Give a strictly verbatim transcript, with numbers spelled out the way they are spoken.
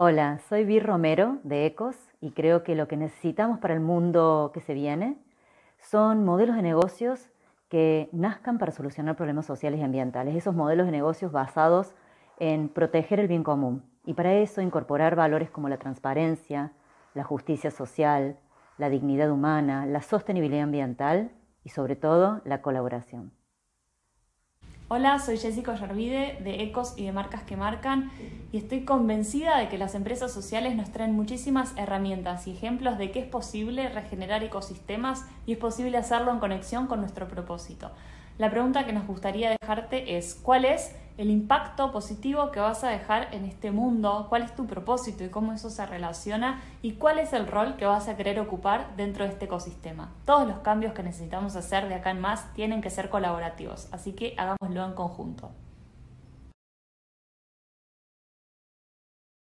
Hola, soy Vir Romero de Ecos y creo que lo que necesitamos para el mundo que se viene son modelos de negocios que nazcan para solucionar problemas sociales y ambientales. Esos modelos de negocios basados en proteger el bien común y para eso incorporar valores como la transparencia, la justicia social, la dignidad humana, la sostenibilidad ambiental y sobre todo la colaboración. Hola, soy Jessica Ollarvide de Ecos y de Marcas que Marcan y estoy convencida de que las empresas sociales nos traen muchísimas herramientas y ejemplos de que es posible regenerar ecosistemas y es posible hacerlo en conexión con nuestro propósito. La pregunta que nos gustaría dejarte es: ¿cuál es el impacto positivo que vas a dejar en este mundo? ¿Cuál es tu propósito y cómo eso se relaciona? ¿Y cuál es el rol que vas a querer ocupar dentro de este ecosistema? Todos los cambios que necesitamos hacer de acá en más tienen que ser colaborativos, así que hagámoslo en conjunto.